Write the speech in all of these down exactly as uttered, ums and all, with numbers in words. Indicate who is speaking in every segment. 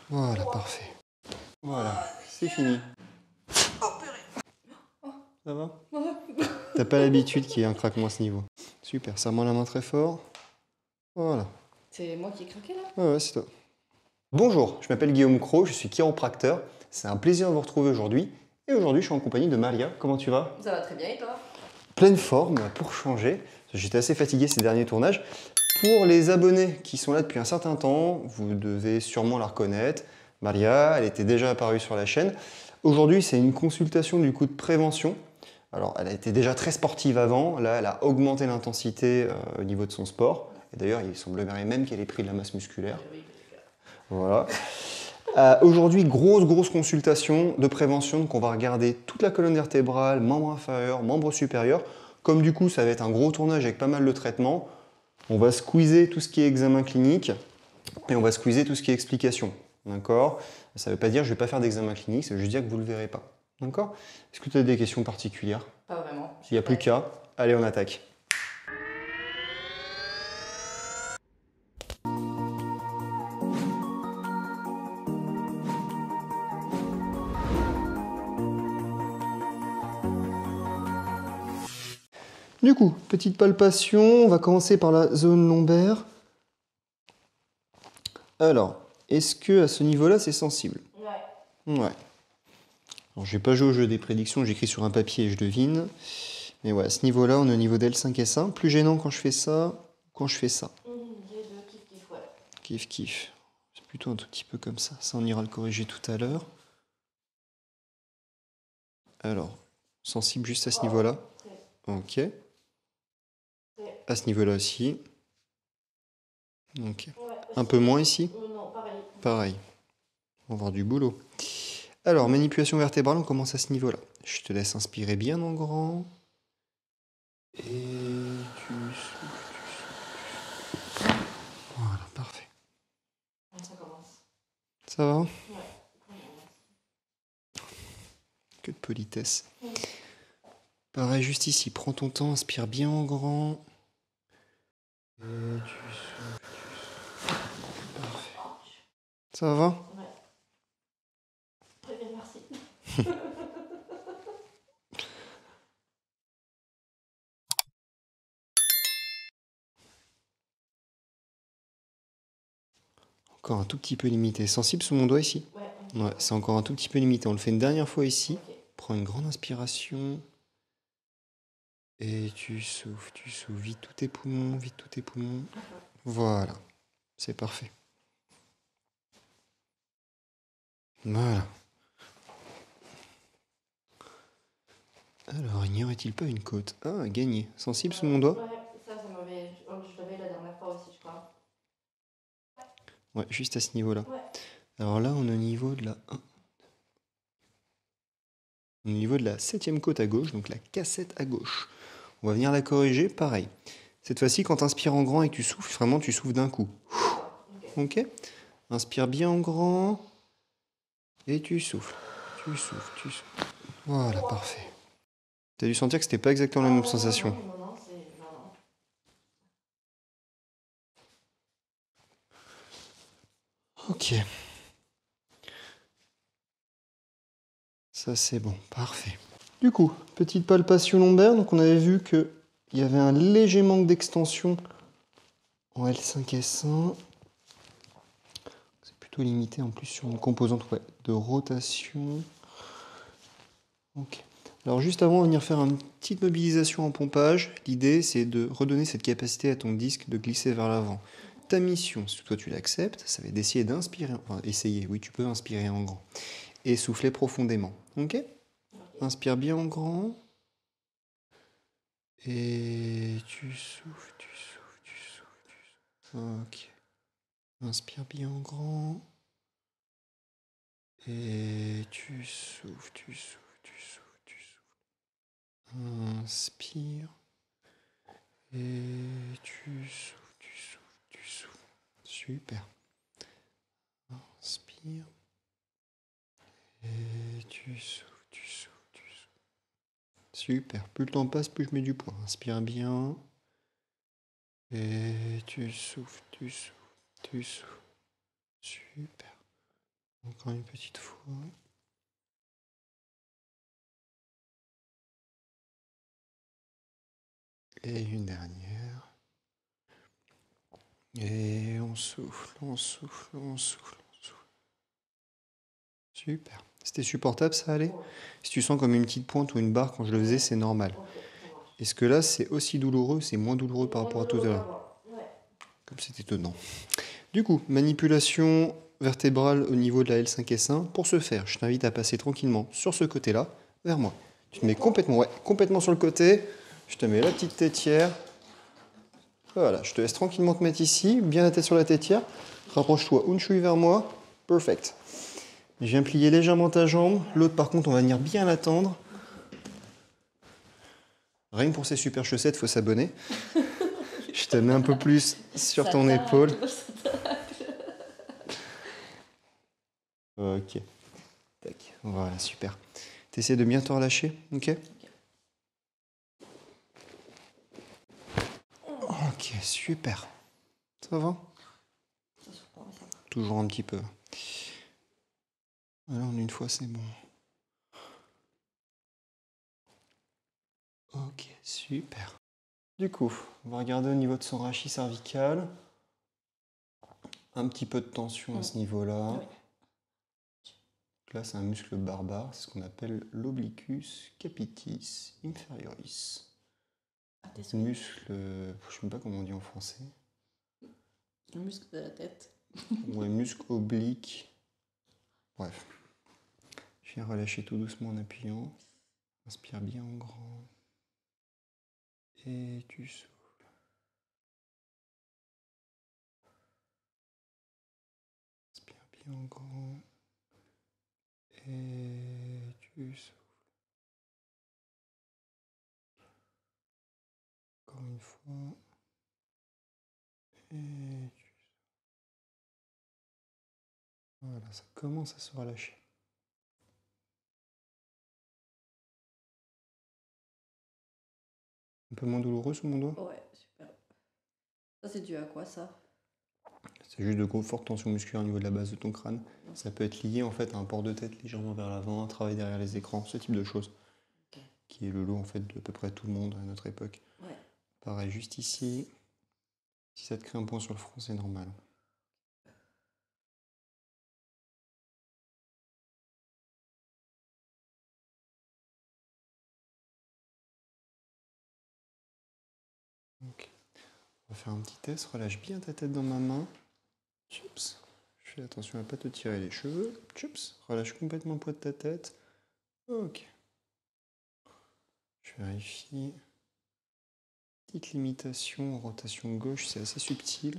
Speaker 1: Voilà, parfait. Voilà, c'est fini. Ça va? T'as pas l'habitude qu'il y ait un craquement à ce niveau. Super, serre-moi la main très fort. Voilà.
Speaker 2: C'est moi qui ai craqué là?
Speaker 1: Ouais, ouais, c'est toi. Bonjour, je m'appelle Guillaume Cros, je suis chiropracteur. C'est un plaisir de vous retrouver aujourd'hui. Et aujourd'hui, je suis en compagnie de Maria. Comment tu vas?
Speaker 2: Ça va très bien et toi?
Speaker 1: Pleine forme, pour changer. J'étais assez fatigué ces derniers tournages. Pour les abonnés qui sont là depuis un certain temps, vous devez sûrement la reconnaître. Maria, elle était déjà apparue sur la chaîne. Aujourd'hui, c'est une consultation du coup de prévention. Alors, elle a été déjà très sportive avant. Là, elle a augmenté l'intensité euh, au niveau de son sport. Et d'ailleurs, il semblerait même qu'elle ait pris de la masse musculaire. Voilà. Euh, Aujourd'hui, grosse, grosse consultation de prévention. Donc, on va regarder toute la colonne vertébrale, membre inférieur, membre supérieur. Comme du coup, ça va être un gros tournage avec pas mal de traitements, on va squeezer tout ce qui est examen clinique et on va squeezer tout ce qui est explication. D'accord? Ça ne veut pas dire que je ne vais pas faire d'examen clinique, ça veut juste dire que vous ne le verrez pas. D'accord? Est-ce que tu as des questions particulières?
Speaker 2: Pas vraiment.
Speaker 1: S'il n'y a plus qu'à, allez, on attaque. Du coup, petite palpation, on va commencer par la zone lombaire. Alors, est-ce que à ce niveau-là, c'est sensible?
Speaker 2: Ouais.
Speaker 1: Ouais. Alors, je n'ai pas joué au jeu des prédictions, j'écris sur un papier et je devine. Mais ouais, à ce niveau-là, on est au niveau d'L cinq S un. Plus gênant quand je fais ça, quand je fais ça.
Speaker 2: Mmh, les deux, kiff kiff, ouais.
Speaker 1: Kiff kiff. C'est plutôt un tout petit peu comme ça. Ça, on ira le corriger tout à l'heure. Alors, sensible juste à ce niveau-là. Ok. À ce niveau-là aussi. Ok. Un peu moins ici?
Speaker 2: Non, pareil.
Speaker 1: Pareil. On va avoir du boulot. Alors, manipulation vertébrale, on commence à ce niveau-là. Je te laisse inspirer bien en grand. Et tu souffles, tu souffles. Voilà, parfait.
Speaker 2: Ça commence.
Speaker 1: Ça va?
Speaker 2: Ouais.
Speaker 1: Que de politesse. Ouais. Pareil, juste ici, prends ton temps, inspire bien en grand. Et tu souffles, tu souffles. Parfait. Ça va?
Speaker 2: Ouais. Très bien, merci.
Speaker 1: Encore un tout petit peu limité. Sensible sous mon doigt ici?
Speaker 2: Ouais.
Speaker 1: Ouais, c'est encore un tout petit peu limité. On le fait une dernière fois ici.
Speaker 2: Okay.
Speaker 1: Prends une grande inspiration. Et tu souffles, tu souffles. Vide tous tes poumons, vide tous tes poumons. Voilà. C'est parfait. Voilà. Alors, n'y aurait-il pas une côte? Ah, gagné. Sensible sous mon doigt?
Speaker 2: Ouais, ça, ça m'avait... Je l'avais la dernière fois aussi, je crois.
Speaker 1: Ouais, juste à ce niveau-là.
Speaker 2: Ouais.
Speaker 1: Alors là, on est au niveau de la un. Au niveau de la septième côte à gauche, donc la cassette à gauche. On va venir la corriger, pareil. Cette fois-ci, quand tu inspires en grand et que tu souffles, vraiment, tu souffles d'un coup. Ok? Inspire bien en grand. Et tu souffles. Tu souffles, tu souffles. Voilà, parfait. Tu as dû sentir que c'était pas exactement la même sensation.
Speaker 2: Non, non, non, c'est... Non, non.
Speaker 1: Ok. Ça, c'est bon. Parfait. Du coup, petite palpation lombaire. Donc, on avait vu qu'il y avait un léger manque d'extension en L cinq S un. C'est plutôt limité en plus sur une composante ouais, de rotation. Ok. Alors, juste avant, on va venir faire une petite mobilisation en pompage. L'idée, c'est de redonner cette capacité à ton disque de glisser vers l'avant. Ta mission, si toi tu l'acceptes, ça va être d'essayer d'inspirer, enfin essayer, oui tu peux inspirer en grand, et souffler profondément, ok? Inspire bien en grand, et tu souffles, tu souffles, tu souffles, tu souffles, ok. Inspire bien en grand, et tu souffles, tu souffles, tu souffles, tu souffles. Inspire, et tu souffles, tu souffles, tu souffles. Super. Inspire. Et tu souffles, tu souffles, tu souffles. Super. Plus le temps passe, plus je mets du poids. Inspire bien. Et tu souffles, tu souffles, tu souffles. Super. Encore une petite fois. Et une dernière. Et on souffle, on souffle, on souffle, on souffle. Super. C'était supportable, ça allait? Si tu sens comme une petite pointe ou une barre quand je le faisais, c'est normal. Est-ce que là, c'est aussi douloureux, c'est moins douloureux par rapport à tout à l'heure? Comme c'est étonnant. Du coup, manipulation vertébrale au niveau de la L cinq S un. Pour ce faire, je t'invite à passer tranquillement sur ce côté-là, vers moi. Tu te mets complètement, ouais, complètement sur le côté. Je te mets la petite tétière. Voilà, je te laisse tranquillement te mettre ici, bien la tête sur la tétière. Rapproche-toi une chouille vers moi. Perfect. Je viens plier légèrement ta jambe. L'autre, par contre, on va venir bien l'attendre. Rien que pour ces super chaussettes, il faut s'abonner. Je te mets un peu plus sur ton épaule. Ok. Tac. Voilà, super. T'essaies de bien te relâcher, ok? Ok, super. Ça va? Toujours un petit peu. Alors, en une fois, c'est bon. Ok, super. Du coup, on va regarder au niveau de son rachis cervical. Un petit peu de tension à ce niveau-là.
Speaker 2: Oui.
Speaker 1: Là, c'est un muscle barbare, c'est ce qu'on appelle l'obliquus capitis inferioris.
Speaker 2: Ah, t'es
Speaker 1: Ce
Speaker 2: souris.
Speaker 1: muscle, euh, je ne sais même pas comment on dit en français.
Speaker 2: Le muscle de la tête.
Speaker 1: Ouais, muscle oblique. Bref. Je viens relâcher tout doucement en appuyant. Inspire bien en grand. Et tu souffles. Inspire bien en grand. Et tu souffles. Encore une fois. Et tu souffles. Voilà, ça commence à se relâcher. Un peu moins douloureux sous mon doigt?
Speaker 2: Ouais, super. Ça, c'est dû à quoi, ça?
Speaker 1: C'est juste de fortes tensions musculaires au niveau de la base de ton crâne. Ça peut être lié en fait à un port de tête légèrement vers l'avant, un travail derrière les écrans, ce type de choses.
Speaker 2: Ok.
Speaker 1: Qui est le lot en fait de à peu près tout le monde à notre époque.
Speaker 2: Ouais.
Speaker 1: Pareil, juste ici. Si ça te crée un point sur le front, c'est normal. Ok. On va faire un petit test. Relâche bien ta tête dans ma main. Chups. Fais attention à ne pas te tirer les cheveux. Chups. Relâche complètement le poids de ta tête. Ok. Je vérifie. Petite limitation en rotation gauche, c'est assez subtil.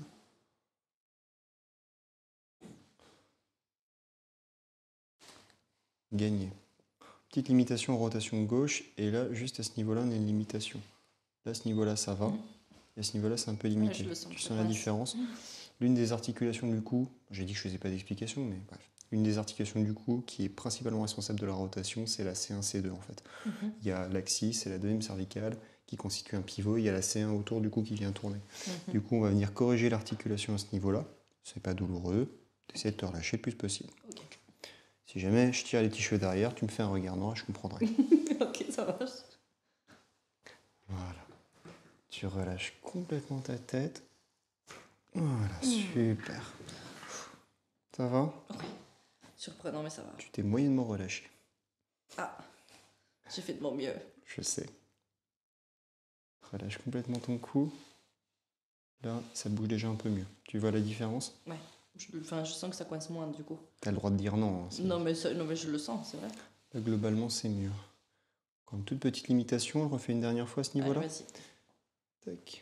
Speaker 1: Gagné. Petite limitation en rotation gauche, et là, juste à ce niveau-là, on a une limitation. Là, à ce niveau-là, ça va. Et à ce niveau-là, c'est un peu limité.
Speaker 2: Ouais, je le sens,
Speaker 1: tu
Speaker 2: ça
Speaker 1: sens la
Speaker 2: passe.
Speaker 1: différence? L'une des articulations du cou, j'ai dit que je faisais pas d'explication, mais bref. Une des articulations du cou qui est principalement responsable de la rotation, c'est la C un C deux en fait.
Speaker 2: Mhm.
Speaker 1: Il y a l'axis, c'est la deuxième cervicale, qui constitue un pivot, il y a la C un autour du cou qui vient tourner.
Speaker 2: Mhm.
Speaker 1: Du coup, on va venir corriger l'articulation à ce niveau-là. C'est pas douloureux. Essaie de te relâcher le plus possible.
Speaker 2: Ok.
Speaker 1: Si jamais je tire les petits cheveux derrière, tu me fais un regard noir et je comprendrai.
Speaker 2: Ok, ça marche.
Speaker 1: Voilà. Tu relâches complètement ta tête. Voilà, super. Ça va?
Speaker 2: Surprenant, mais ça va.
Speaker 1: Tu t'es moyennement relâché.
Speaker 2: Ah, j'ai fait de mon mieux.
Speaker 1: Je sais. Relâche complètement ton cou. Là, ça bouge déjà un peu mieux. Tu vois la différence?
Speaker 2: Ouais. Je, enfin, je sens que ça coince moins, du coup.
Speaker 1: T'as le droit de dire non. Hein, c'est-
Speaker 2: Non mais, ça- non, mais je le sens, c'est vrai.
Speaker 1: Là, globalement, c'est mieux. Comme toute petite limitation, on le refait une dernière fois à ce
Speaker 2: Allez,
Speaker 1: niveau-là.
Speaker 2: vas-y.
Speaker 1: Tac.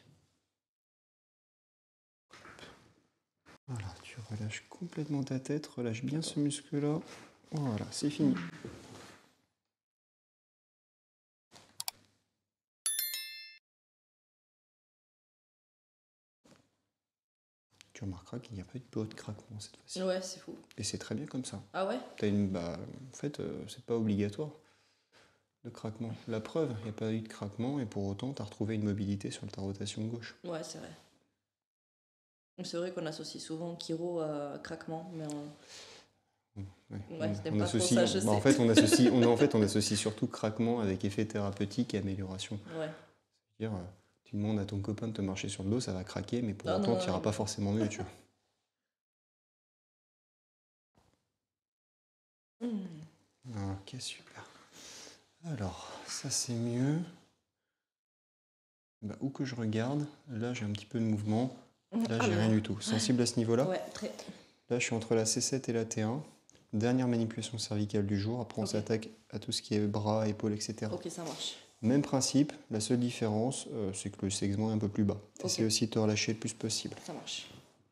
Speaker 1: Voilà, tu relâches complètement ta tête, relâche bien ce muscle-là. Voilà, c'est fini. Tu remarqueras qu'il n'y a pas eu de bruit de craquement cette fois-ci.
Speaker 2: Ouais, c'est fou.
Speaker 1: Et c'est très bien comme ça.
Speaker 2: Ah ouais?
Speaker 1: T'as une, bah, en fait, euh, c'est pas obligatoire le craquement. La preuve, il n'y a pas eu de craquement et pour autant, tu as retrouvé une mobilité sur ta rotation gauche.
Speaker 2: Ouais, c'est vrai. C'est vrai qu'on associe souvent chiro à craquement, mais on...
Speaker 1: Ouais,
Speaker 2: Ouais,
Speaker 1: on-
Speaker 2: c'était
Speaker 1: on
Speaker 2: pas trop
Speaker 1: associe-
Speaker 2: ça, je
Speaker 1: bah, en
Speaker 2: sais.
Speaker 1: fait, on associe, on, en fait, on associe surtout craquement avec effet thérapeutique et amélioration.
Speaker 2: Ouais.
Speaker 1: C'est-à-dire, euh, tu demandes à ton copain de te marcher sur le dos, ça va craquer, mais pour
Speaker 2: Ah
Speaker 1: autant,
Speaker 2: non,
Speaker 1: tu n'iras
Speaker 2: il
Speaker 1: pas
Speaker 2: me-
Speaker 1: forcément mieux, tu vois.
Speaker 2: Hmm.
Speaker 1: Ok, super. Alors, ça c'est mieux. Bah, où que je regarde, là j'ai un petit peu de mouvement. Là,
Speaker 2: Ah
Speaker 1: j'ai
Speaker 2: là
Speaker 1: rien
Speaker 2: là.
Speaker 1: du tout. Sensible à ce niveau-là.
Speaker 2: Ouais, très.
Speaker 1: Là, je suis entre la C sept et la T un. Dernière manipulation cervicale du jour. Après, on
Speaker 2: Ok.
Speaker 1: s'attaque à tout ce qui est bras, épaules, et cetera.
Speaker 2: Ok, ça marche.
Speaker 1: Même principe, la seule différence, euh, c'est que le segment est un peu plus bas.
Speaker 2: Ok.
Speaker 1: Essaye aussi de te relâcher le plus possible.
Speaker 2: Ça marche.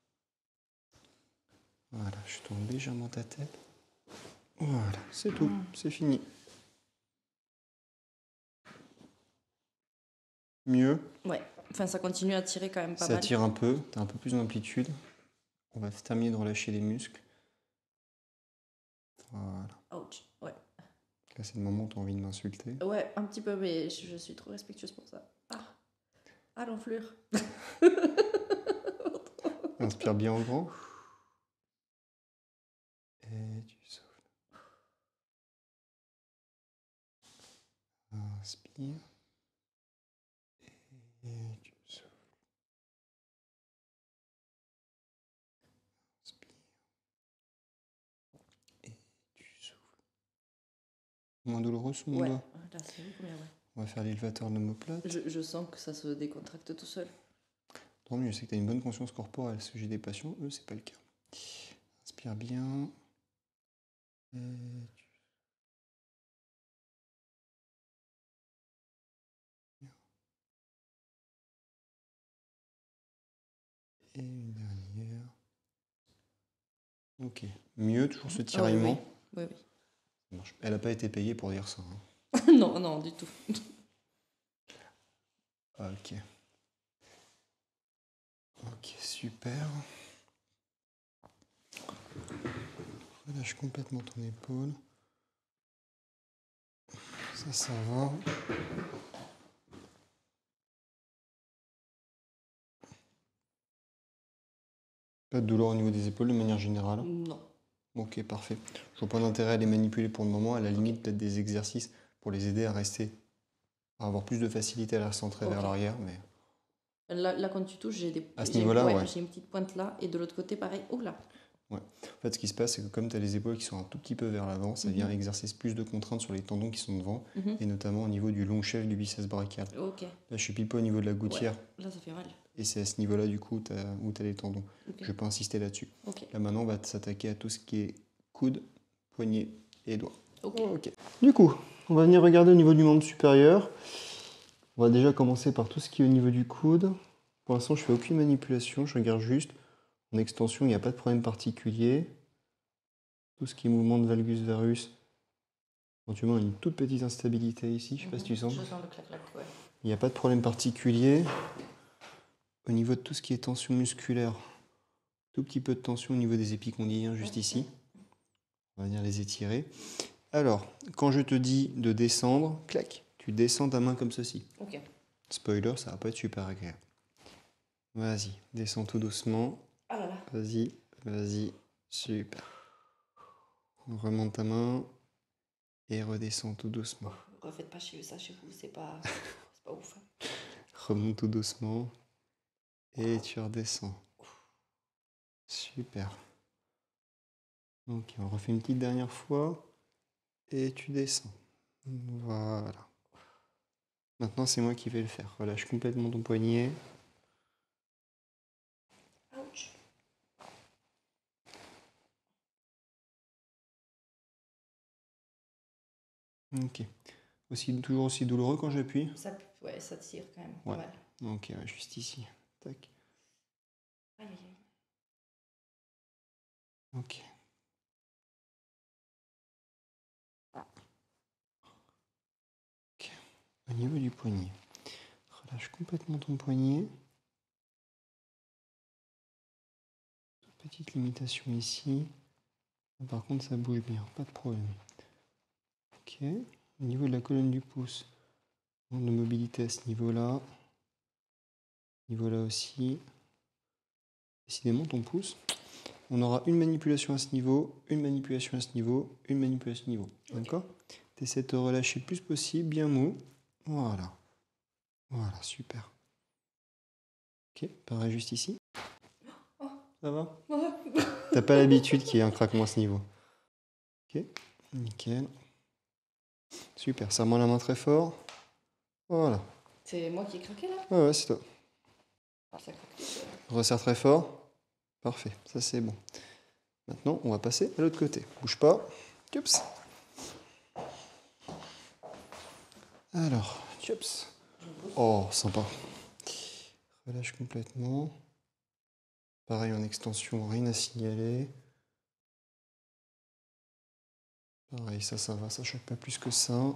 Speaker 1: Voilà, je tourne légèrement ta tête. Voilà, c'est tout,
Speaker 2: Mm.
Speaker 1: c'est fini. Mieux,
Speaker 2: Ouais. Enfin, ça continue à tirer quand même pas
Speaker 1: ça
Speaker 2: mal.
Speaker 1: tire un peu, tu as un peu plus d'amplitude. On va terminer de relâcher les muscles. Voilà.
Speaker 2: Ouch. Ouais.
Speaker 1: Là, c'est le moment où tu as envie de m'insulter.
Speaker 2: Ouais, un petit peu, mais je, je suis trop respectueuse pour ça. Ah. Ah, l'enflure.
Speaker 1: Inspire bien en grand. Et tu souffles. Inspire. Et tu souffles. Inspire. Et tu souffles. Moins douloureux sous mon
Speaker 2: Ouais.
Speaker 1: doigt.
Speaker 2: Là, c'est beaucoup mieux, ouais.
Speaker 1: On va faire l'élévateur de l'omoplate.
Speaker 2: Je, je sens que ça se décontracte tout seul.
Speaker 1: Tant mieux, je sais que tu as une bonne conscience corporelle. Ce que j'ai des patients, eux, c'est pas le cas. Inspire bien. Et tu... Et une dernière. Ok. Mieux, toujours ce
Speaker 2: Ah oui,
Speaker 1: tiraillement.
Speaker 2: oui. Oui,
Speaker 1: Ça marche. Elle n'a pas été payée pour dire ça. hein.
Speaker 2: oui. Non, non, du tout.
Speaker 1: Ok. Ok, super. Relâche complètement ton épaule. Ça, ça va. Pas de douleur au niveau des épaules de manière générale.
Speaker 2: Non.
Speaker 1: Ok, parfait. Je vois pas d'intérêt à les manipuler pour le moment. À la limite, peut-être des exercices pour les aider à rester, à avoir plus de facilité à la recentrer vers
Speaker 2: Ok.
Speaker 1: l'arrière. Mais
Speaker 2: Là, là, quand tu touches, j'ai des...
Speaker 1: À ce
Speaker 2: j'ai-
Speaker 1: niveau-là, ouais.
Speaker 2: J'ai une petite pointe là, et de l'autre côté, pareil. Oh là.
Speaker 1: en fait, ce qui se passe, c'est que comme tu as les épaules qui sont un tout petit peu vers l'avant, ça vient
Speaker 2: Mhm.
Speaker 1: exercer plus de contraintes sur les tendons qui sont devant,
Speaker 2: Mhm.
Speaker 1: et notamment au niveau du long chef du biceps brachial.
Speaker 2: Ok.
Speaker 1: Là, je suis pile pas au niveau de la gouttière,
Speaker 2: Là, ça fait mal.
Speaker 1: et c'est à ce niveau-là, du coup, t'as- où tu as les tendons.
Speaker 2: Ok.
Speaker 1: Je vais pas insister là-dessus.
Speaker 2: Ok.
Speaker 1: Là, maintenant, on va s'attaquer à tout ce qui est coude, poignet et doigts.
Speaker 2: Ok.
Speaker 1: Ok. Du coup, on va venir regarder au niveau du membre supérieur. On va déjà commencer par tout ce qui est au niveau du coude. Pour l'instant, je fais aucune manipulation, je regarde juste. En extension, il n'y a pas de problème particulier. Tout ce qui est mouvement de valgus varus, éventuellement une toute petite instabilité ici, je ne sais pas si tu sens.
Speaker 2: Je sens le clac-clac, ouais.
Speaker 1: Il n'y a pas de problème particulier. Au niveau de tout ce qui est tension musculaire, tout petit peu de tension au niveau des épicondyliens juste ici. On va venir les étirer. Alors, quand je te dis de descendre, clac, tu descends ta main comme ceci.
Speaker 2: Ok.
Speaker 1: Spoiler, ça va pas être super agréable. Vas-y, descends tout doucement.
Speaker 2: Ah là là.
Speaker 1: Vas-y, vas-y, super. On remonte ta main et redescends tout doucement.
Speaker 2: Refaites pas chez ça chez vous, c'est pas, c'est pas ouf. hein.
Speaker 1: Remonte tout doucement et tu redescends. Super. Ok, on refait une petite dernière fois et tu descends. Voilà. Maintenant, c'est moi qui vais le faire. Relâche complètement ton poignet.
Speaker 2: Ouch.
Speaker 1: Ok. Aussi, toujours aussi douloureux quand j'appuie.
Speaker 2: Ça, ouais, ça tire quand même
Speaker 1: Ouais.
Speaker 2: pas mal.
Speaker 1: Ok, ouais, juste ici. Tac.
Speaker 2: Aïe, aïe, aïe.
Speaker 1: Ok. Ok. Au niveau du poignet, relâche complètement ton poignet. Petite limitation ici. Par contre, ça bouge bien, pas de problème. Ok. Au niveau de la colonne du pouce, on de mobilité à ce niveau-là. Niveau-là aussi. Décidément, ton pouce, On aura une manipulation à ce niveau, une manipulation à ce niveau, une manipulation à ce niveau. D'accord? Tu essaies de te relâcher le plus possible, bien mou. Voilà. Voilà, super. Ok, pareil juste ici. Ça va? T'as pas l'habitude qu'il y ait un craquement à ce niveau. Ok, nickel. Super, serre-moi la main très fort. Voilà.
Speaker 2: C'est moi qui ai craqué là?
Speaker 1: Ouais, ouais, c'est toi.
Speaker 2: Ah, ça craque.
Speaker 1: Resserre très fort. Parfait, ça c'est bon. Maintenant, on va passer à l'autre côté. Bouge pas. Tchops. Alors, tchops. Oh, sympa. Relâche complètement. Pareil en extension, rien à signaler. Pareil, ça, ça va, ça choque pas plus que ça.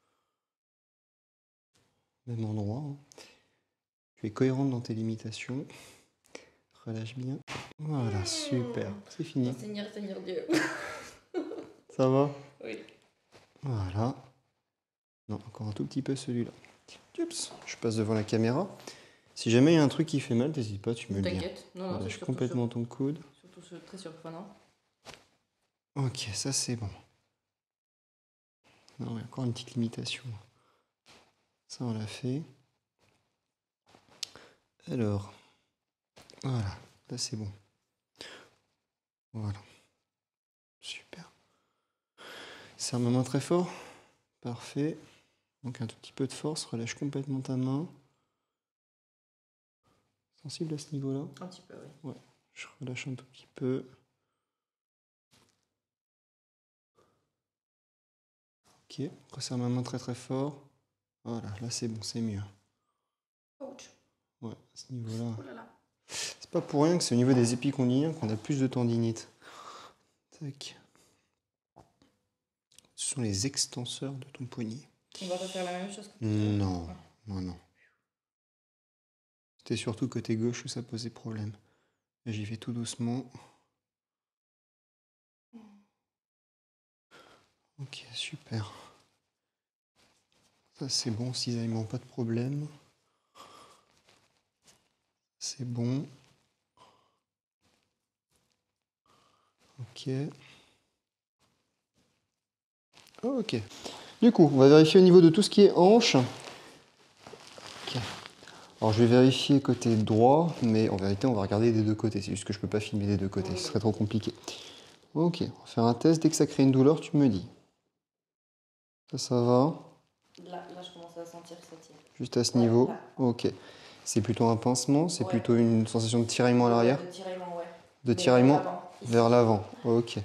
Speaker 1: Même endroit. Hein. Tu es cohérente dans tes limitations. Relâche bien. Voilà, super. C'est fini.
Speaker 2: Oh, Seigneur, Seigneur Dieu.
Speaker 1: Ça va?
Speaker 2: Oui.
Speaker 1: Voilà. Non, encore un tout petit peu celui-là. Oups, je passe devant la caméra. Si jamais il y a un truc qui fait mal, n'hésite pas, tu me le dis.
Speaker 2: T'inquiète. Non, non,
Speaker 1: Relâche
Speaker 2: c'est
Speaker 1: complètement ton coude.
Speaker 2: surtout sur- très surprenant.
Speaker 1: Ok, ça c'est bon. Non, il y a encore une petite limitation. Ça, on l'a fait. Alors, voilà, là c'est bon. Voilà. Super. Serre ma main très fort. Parfait. Donc un tout petit peu de force, relâche complètement ta main. Sensible à ce niveau-là?
Speaker 2: Un petit peu, oui.
Speaker 1: Ouais, je relâche un tout petit peu. Ok, resserre ma main très très fort. Voilà, là c'est bon, c'est mieux.
Speaker 2: Ouch.
Speaker 1: Ouais, à ce niveau-là.
Speaker 2: Oh là là.
Speaker 1: C'est pas pour rien que c'est au niveau des épicondyliens qu'on a plus de tendinite. Tac. Ce sont les extenseurs de ton poignet.
Speaker 2: On va refaire la même chose que
Speaker 1: Non, non, non. C'était surtout côté gauche où ça posait problème. Là, j'y vais tout doucement. Ok, super. Ça, c'est bon, cisaillement, pas de problème. C'est bon. Ok. Ok. Du coup, on va vérifier au niveau de tout ce qui est hanche. Ok. Alors, je vais vérifier côté droit, mais en vérité, on va regarder des deux côtés. C'est juste que je peux pas filmer des deux côtés, ce serait trop compliqué. Ok, on va faire un test. Dès que ça crée une douleur, tu me dis. Ça, ça va.
Speaker 2: Là, là, je commence à sentir que ça tire.
Speaker 1: Juste à ce
Speaker 2: Ouais,
Speaker 1: niveau.
Speaker 2: là.
Speaker 1: Ok. C'est plutôt un pincement, c'est
Speaker 2: Ouais.
Speaker 1: plutôt une sensation de tiraillement à l'arrière.
Speaker 2: De tiraillement, ouais.
Speaker 1: De
Speaker 2: Mais
Speaker 1: tiraillement
Speaker 2: vers l'avant, ici.
Speaker 1: vers l'avant. Ok.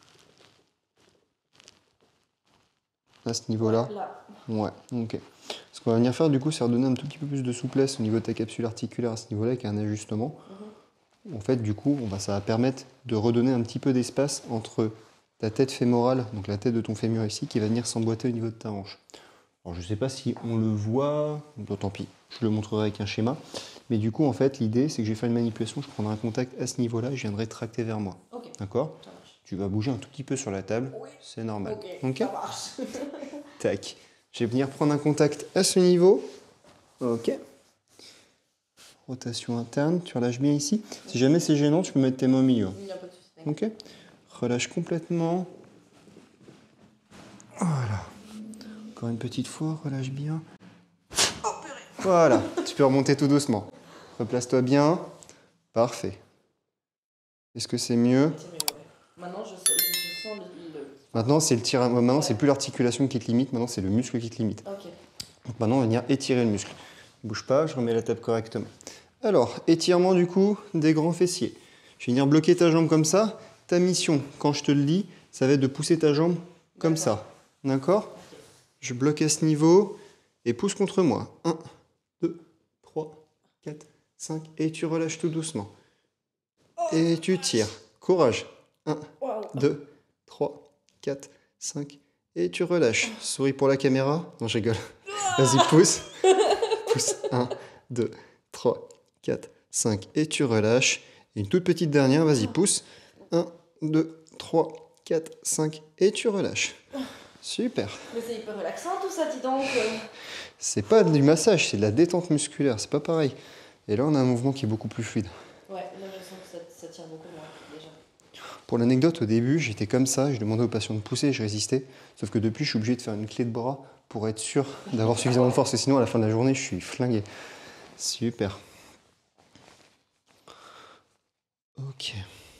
Speaker 1: À ce niveau-là.
Speaker 2: Ouais, là.
Speaker 1: Ouais, ok. Ce qu'on va venir faire du coup, c'est redonner un tout petit peu plus de souplesse au niveau de ta capsule articulaire à ce niveau-là avec un ajustement.
Speaker 2: Mhm.
Speaker 1: En fait, du coup, on va, ça va permettre de redonner un petit peu d'espace entre ta tête fémorale, donc la tête de ton fémur ici, qui va venir s'emboîter au niveau de ta hanche. Alors, je ne sais pas si on le voit, bon, tant pis, je le montrerai avec un schéma. Mais du coup, en fait, l'idée, c'est que je vais faire une manipulation, je prendrai un contact à ce niveau-là et je viendrai tracter vers moi.
Speaker 2: Ok.
Speaker 1: D'accord?
Speaker 2: Ça marche.
Speaker 1: Tu vas bouger un tout petit peu sur la table,
Speaker 2: Oui.
Speaker 1: c'est normal.
Speaker 2: Ok,
Speaker 1: Ok.
Speaker 2: ça marche.
Speaker 1: Tac. Je vais venir prendre un contact à ce niveau. Ok. Rotation interne, tu relâches bien ici. Si jamais c'est gênant, tu peux mettre tes mains au milieu.
Speaker 2: Il n'y a pas de souci.
Speaker 1: Ok. Relâche complètement. Voilà. Encore une petite fois, relâche bien. Voilà. Tu peux remonter tout doucement. Replace-toi bien. Parfait. Est-ce que c'est mieux?
Speaker 2: C'est mieux, ouais. Maintenant, je, je, je sens le... le...
Speaker 1: Maintenant, c'est le tir... Maintenant,
Speaker 2: Ouais.
Speaker 1: c'est plus l'articulation qui te limite. Maintenant, c'est le muscle qui te limite.
Speaker 2: Ok.
Speaker 1: Donc maintenant, on va venir étirer le muscle. Bouge pas, je remets la table correctement. Alors, étirement du coup des grands fessiers. Je vais venir bloquer ta jambe comme ça. Ta mission, quand je te le dis, ça va être de pousser ta jambe comme ça. D'accord?
Speaker 2: Ok.
Speaker 1: Je bloque à ce niveau et pousse contre moi. un, deux, trois, quatre, cinq. Et tu relâches tout doucement. Et tu tires. Courage. un,
Speaker 2: Wow.
Speaker 1: deux, trois, quatre, cinq. Et tu relâches. Souris pour la caméra. Non, je rigole. Vas-y, pousse. Pousse. un, deux, trois, quatre, cinq. Et tu relâches. Et une toute petite dernière. Vas-y, pousse. un, deux, trois, quatre, cinq. Et tu relâches. Super.
Speaker 2: Mais c'est hyper relaxant tout ça, dis donc.
Speaker 1: C'est pas du massage, c'est de la détente musculaire. C'est pas pareil. Et là, on a un mouvement qui est beaucoup plus fluide.
Speaker 2: Ouais, là je sens que ça, ça tient beaucoup moins, déjà.
Speaker 1: Pour l'anecdote, au début, j'étais comme ça, je demandais aux patients de pousser et je résistais. Sauf que depuis, je suis obligé de faire une clé de bras pour être sûr d'avoir suffisamment de force. Et sinon, à la fin de la journée, je suis flingué. Super. Ok.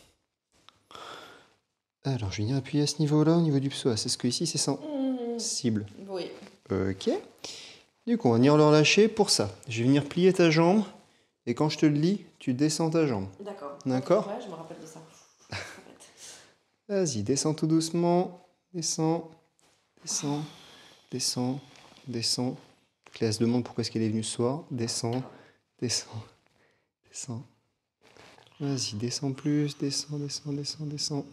Speaker 1: Alors, je vais venir appuyer à ce niveau-là, au niveau du psoas. Est-ce que ici, c'est sensible?
Speaker 2: Oui.
Speaker 1: Ok. Du coup, on va venir le relâcher pour ça. Je vais venir plier ta jambe. Et quand je te le lis, tu descends ta jambe.
Speaker 2: D'accord.
Speaker 1: D'accord?
Speaker 2: Ouais, je me rappelle de ça.
Speaker 1: Vas-y, descends tout doucement. Descends, descends, descends, descends. Cléa se demande pourquoi est-ce qu'elle est venue ce soir. Descends, descends, descends. Vas-y, descends plus, descends, descends, descends, descends.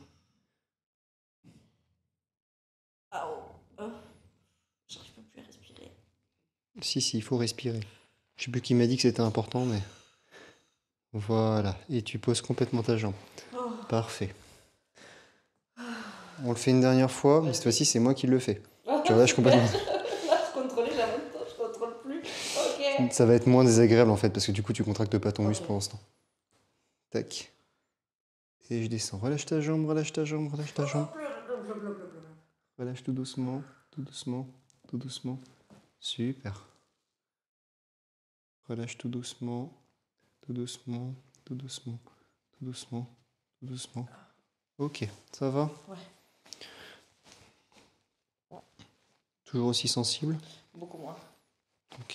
Speaker 2: Ah oh. Oh. J'arrive pas plus à respirer.
Speaker 1: Si, si, il faut respirer. Je sais plus qui m'a dit que c'était important, mais... Voilà. Et tu poses complètement ta jambe.
Speaker 2: Oh.
Speaker 1: Parfait. On le fait une dernière fois, mais cette fois-ci, c'est moi qui le fais. Tu relâches complètement.
Speaker 2: Là, je contrôlais, là, maintenant, je contrôle plus. Ok.
Speaker 1: Ça va être moins désagréable, en fait, parce que du coup, tu contractes pas ton
Speaker 2: Ok.
Speaker 1: muscle pour l'instant. Tac. Et je descends. Relâche ta jambe, relâche ta jambe, relâche ta jambe. Relâche tout doucement, tout doucement, tout doucement. Super. Relâche tout doucement, tout doucement, tout doucement, tout doucement, tout doucement. Ok, ça va?
Speaker 2: Ouais.
Speaker 1: Toujours aussi sensible?
Speaker 2: Beaucoup moins.
Speaker 1: Ok.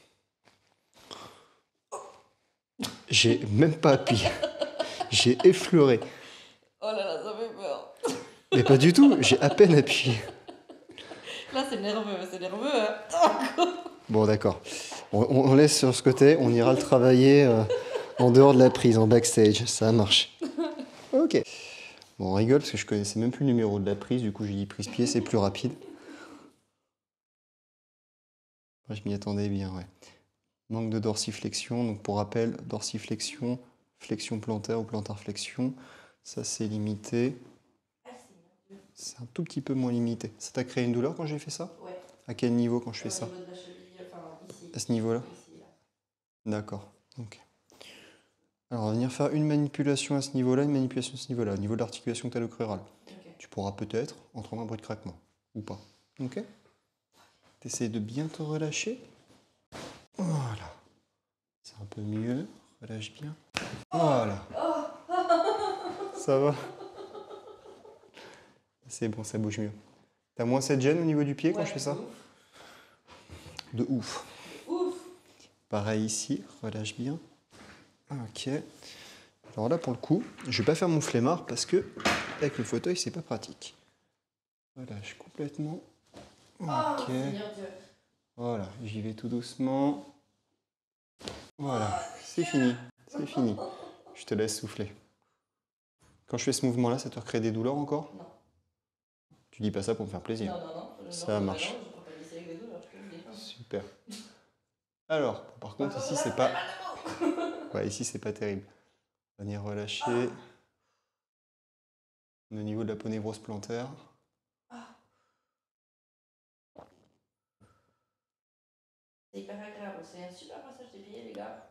Speaker 1: J'ai même pas appuyé. J'ai effleuré.
Speaker 2: Oh là là, ça fait peur.
Speaker 1: Mais pas du tout, j'ai à peine appuyé.
Speaker 2: Là, c'est nerveux, c'est nerveux. Hein.
Speaker 1: Bon, d'accord. On, on laisse sur ce côté, on ira le travailler euh, en dehors de la prise, en backstage. Ça marche. Ok. Bon, on rigole parce que je connaissais même plus le numéro de la prise, du coup j'ai dit prise pied, c'est plus rapide. Ouais, je m'y attendais bien, ouais. Manque de dorsiflexion, donc pour rappel, dorsiflexion, flexion plantaire ou plantar flexion, ça c'est limité. C'est un tout petit peu moins limité. Ça t'a créé une douleur quand j'ai fait ça?
Speaker 2: Ouais.
Speaker 1: À quel niveau quand je fais
Speaker 2: Au
Speaker 1: ça?
Speaker 2: niveau de la cheville, enfin, ici.
Speaker 1: À ce niveau-là?
Speaker 2: Ici, là.
Speaker 1: D'accord. Ok. Alors on va venir faire une manipulation à ce niveau-là, une manipulation à ce niveau-là, au niveau de l'articulation talocrurale.
Speaker 2: Ok.
Speaker 1: Tu pourras peut-être entendre un bruit de craquement, ou pas. Ok? T'essayes de bien te relâcher. Voilà. C'est un peu mieux. Relâche bien. Voilà. Ça va? C'est bon, ça bouge mieux. T'as moins cette gêne au niveau du pied quand
Speaker 2: Ouais,
Speaker 1: je fais ça?
Speaker 2: de ouf.
Speaker 1: De ouf.
Speaker 2: Ouf.
Speaker 1: Pareil ici, relâche bien. Ok. Alors là, pour le coup, je vais pas faire mon flemmard parce que avec le fauteuil, c'est pas pratique. Relâche complètement.
Speaker 2: Oh,
Speaker 1: Ok.
Speaker 2: Seigneur Dieu.
Speaker 1: Voilà, j'y vais tout doucement. Voilà, c'est fini. C'est fini. Je te laisse souffler. Quand je fais ce mouvement-là, ça te recrée des douleurs encore?
Speaker 2: Non.
Speaker 1: Tu dis pas ça pour me faire plaisir.
Speaker 2: Non, non, non.
Speaker 1: Ça
Speaker 2: non,
Speaker 1: marche.
Speaker 2: Non, je ne pas laisser avec des douleurs, je te le dis.
Speaker 1: Super. Alors, par contre, ici, c'est pas... Ouais, ici, c'est pas terrible. On va venir relâcher au niveau de la ponévrose plantaire.
Speaker 2: C'est hyper agréable. C'est un super massage des pieds, les gars.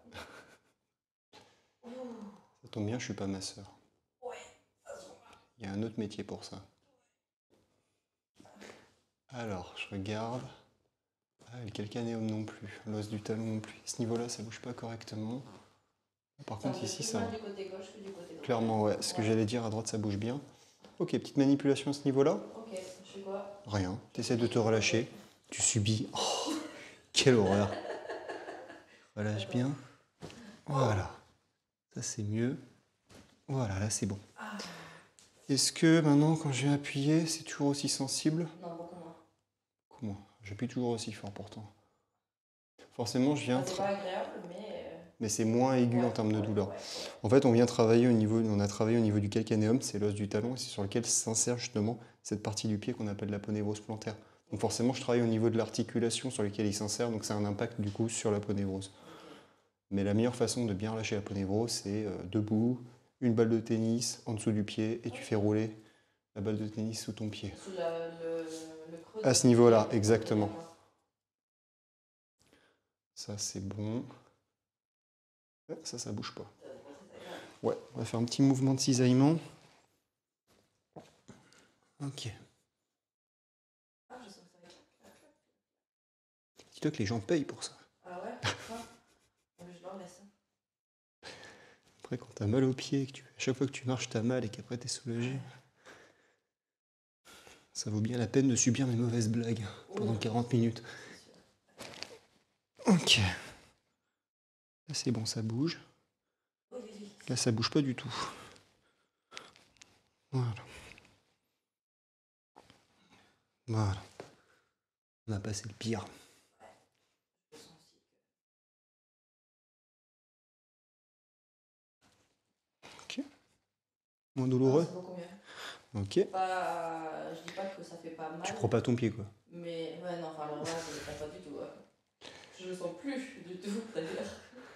Speaker 1: Ça tombe bien, je suis pas masseur.
Speaker 2: Ouais, ça se voit.
Speaker 1: Il y a un autre métier pour ça. Alors, je regarde. Ah, le calcanéum non plus. L'os du talon non plus. À ce niveau-là, ça bouge pas correctement. Par
Speaker 2: Ça
Speaker 1: contre,
Speaker 2: bouge
Speaker 1: ici,
Speaker 2: plus
Speaker 1: ça
Speaker 2: mal
Speaker 1: va.
Speaker 2: du côté gauche que du côté droit.
Speaker 1: Clairement, ouais. Ce que j'allais dire, à droite, ça bouge bien. Ok, petite manipulation à ce niveau-là.
Speaker 2: Ok, je fais quoi?
Speaker 1: Rien. Tu essaies de te relâcher. Tu subis. Oh, quelle horreur. Relâche bien. Voilà. Ça, c'est mieux. Voilà, là, c'est bon. Est-ce que maintenant, quand je vais appuyer, c'est toujours aussi sensible?
Speaker 2: Non, beaucoup moins.
Speaker 1: Beaucoup moins. J'appuie toujours aussi fort pourtant. Forcément, je viens...
Speaker 2: Enfin, c'est pas agréable, mais...
Speaker 1: Mais c'est moins aigu
Speaker 2: ouais,
Speaker 1: en termes de
Speaker 2: ouais,
Speaker 1: douleur.
Speaker 2: ouais, ouais.
Speaker 1: En fait, on vient travailler au niveau, on a travaillé au niveau du calcanéum, c'est l'os du talon, et c'est sur lequel s'insère justement cette partie du pied qu'on appelle la ponévrose plantaire. Donc forcément, je travaille au niveau de l'articulation sur laquelle il s'insère, donc ça a un impact du coup sur la ponévrose.
Speaker 2: Okay.
Speaker 1: Mais la meilleure façon de bien relâcher la ponévrose, c'est euh, debout, une balle de tennis en dessous du pied, et tu fais rouler la balle de tennis sous ton pied.
Speaker 2: Sous la, le, le creux
Speaker 1: À ce niveau-là, exactement. Ça, c'est bon. Ça, ça bouge pas. Ouais, on va faire un petit mouvement de cisaillement. Ok.
Speaker 2: Ah, je sens que ça va être.
Speaker 1: Dis-toi que les gens payent pour ça.
Speaker 2: Ah ouais, ah. Je leur laisse.
Speaker 1: Après, quand t'as mal aux pieds, que tu... à chaque fois que tu marches, t'as mal et qu'après t'es soulagé, ça vaut bien la peine de subir mes mauvaises blagues pendant quarante minutes. Ok. Là, c'est bon, ça bouge. Là, ça bouge pas du tout. Voilà. Voilà. On a passé le pire. Ok. Moins douloureux.
Speaker 2: Ah, c'est beaucoup mieux.
Speaker 1: Ok.
Speaker 2: Pas, je dis pas que ça fait pas mal.
Speaker 1: Tu prends pas ton pied, quoi.
Speaker 2: Mais ouais, non, enfin, alors là, je ne pas du tout. Ouais. Je le sens plus du tout, d'ailleurs.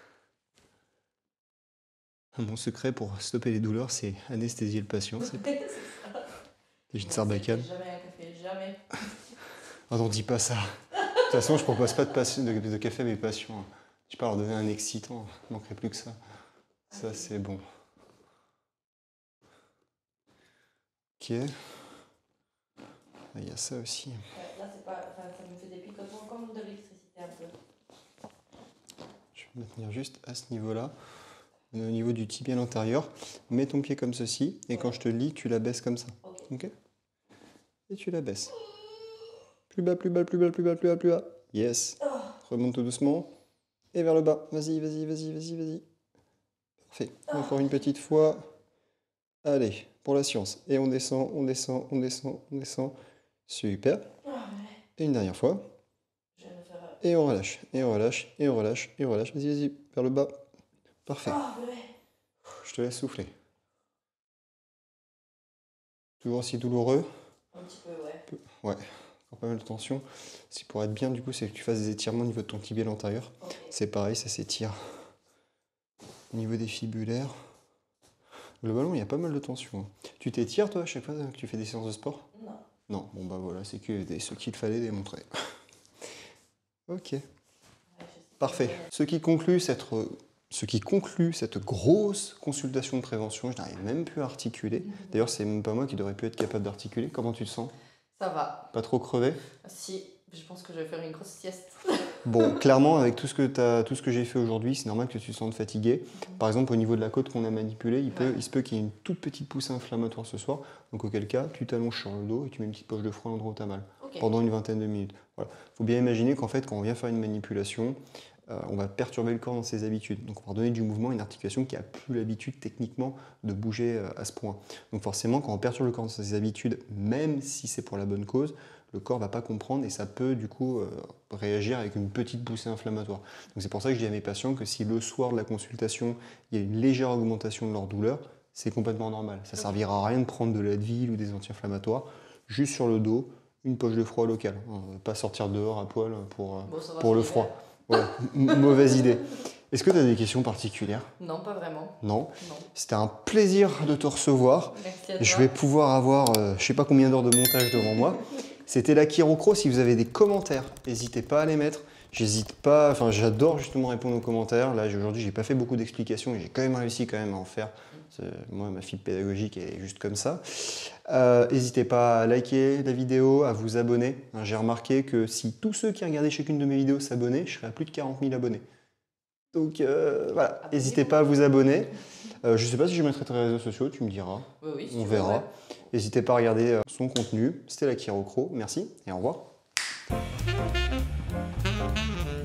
Speaker 1: Mon secret pour stopper les douleurs, c'est anesthésier le patient. C'est
Speaker 2: c'est ça.
Speaker 1: C'est une sarbacane.
Speaker 2: Jamais un café, jamais.
Speaker 1: Ah non, dis pas ça. De toute façon, je propose pas de, passion, de, de café à mes patients. Je peux pas leur donner un excitant. Il manquerait plus que ça. Ça, c'est bon. Ok. Il y a ça aussi.
Speaker 2: Ouais, là, c'est pas. Enfin, ça me fait des picotements comme de l'électricité un peu.
Speaker 1: Je vais me maintenir juste à ce niveau-là. Au niveau du tibia antérieur. Mets ton pied comme ceci. Et ouais. Quand je te lis, tu la baisses comme ça. Ok. Ok. Et tu la baisses. Plus bas, plus bas, plus bas, plus bas, plus bas, plus bas. Yes. Oh. Remonte tout doucement. Et vers le bas. Vas-y, vas-y, vas-y, vas-y, vas-y. Parfait. Oh. Encore une petite fois. Allez, pour la science. Et on descend, on descend, on descend, on descend. Super. Oh, ouais. Et une dernière fois. Je vais me faire... Et on relâche, et on relâche, et on relâche, et on relâche. Vas-y, vas-y, vers le bas. Parfait. Oh, ouais. Je te laisse souffler. Toujours aussi douloureux.
Speaker 2: Un petit peu, ouais.
Speaker 1: Ouais, encore pas mal de tension. Ce qui pourrait être bien, du coup, c'est que tu fasses des étirements au niveau de ton tibial antérieur. Okay. C'est pareil, ça s'étire. Au niveau des fibulaires. Globalement, il y a pas mal de tension. Tu t'étires, toi, à chaque fois que tu fais des séances de sport?
Speaker 2: Non.
Speaker 1: Non, bon bah voilà, c'est que ce qu'il fallait démontrer. Ok. Ouais, parfait. Ce qui conclut cette... Ce qui conclut cette grosse consultation de prévention, je n'arrive même plus à articuler. D'ailleurs, c'est même pas moi qui devrais plus être capable d'articuler. Comment tu te sens?
Speaker 2: Ça va.
Speaker 1: Pas trop crevé?
Speaker 2: Si, je pense que je vais faire une grosse sieste.
Speaker 1: Bon, clairement, avec tout ce que, t'as, tout ce que j'ai fait aujourd'hui, c'est normal que tu te sentes fatigué. Par exemple, au niveau de la côte qu'on a manipulée, il, peut, ouais. il se peut qu'il y ait une toute petite poussée inflammatoire ce soir. Donc, auquel cas, tu t'allonges sur le dos et tu mets une petite poche de froid à l'endroit où tu as mal. Okay. Pendant une vingtaine de minutes. Voilà. Faut bien imaginer qu'en fait, quand on vient faire une manipulation, Euh, on va perturber le corps dans ses habitudes. Donc on va redonner du mouvement à une articulation qui n'a plus l'habitude techniquement de bouger euh, à ce point. Donc forcément, quand on perturbe le corps dans ses habitudes, même si c'est pour la bonne cause, le corps ne va pas comprendre et ça peut du coup euh, réagir avec une petite poussée inflammatoire. Donc c'est pour ça que je dis à mes patients que si le soir de la consultation, il y a une légère augmentation de leur douleur, c'est complètement normal. Ça ne servira à rien de prendre de l'Advil ou des anti-inflammatoires, juste sur le dos, une poche de froid locale. On va pas sortir dehors à poil pour, bon, pour le froid. Ouais, mauvaise idée. Est-ce que tu as des questions particulières?
Speaker 2: Non, pas vraiment.
Speaker 1: Non, non. C'était un plaisir de te recevoir.
Speaker 2: Merci à toi.
Speaker 1: Je vais pouvoir avoir euh, je sais pas combien d'heures de montage devant moi. C'était la Chirocro. Si vous avez des commentaires, n'hésitez pas à les mettre. J'hésite pas, enfin j'adore justement répondre aux commentaires. Là aujourd'hui, j'ai pas fait beaucoup d'explications et j'ai quand même réussi quand même à en faire. Moi, ma fibre pédagogique est juste comme ça. Euh, N'hésitez pas à liker la vidéo, à vous abonner. J'ai remarqué que si tous ceux qui regardaient chacune de mes vidéos s'abonnaient, je serais à plus de quarante mille abonnés. Donc euh, voilà, n'hésitez pas à vous abonner. Euh, je ne sais pas si je mettrai tes réseaux sociaux, tu me diras.
Speaker 2: Oui, oui, si
Speaker 1: on verra. N'hésitez pas à regarder euh, son contenu. C'était la Chirocro. Merci et au revoir.